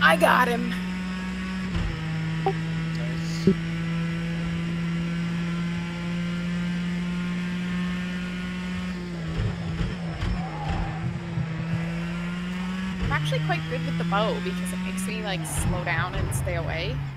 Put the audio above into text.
I got him. Nice. I'm actually quite good with the bow because it makes me like slow down and stay away.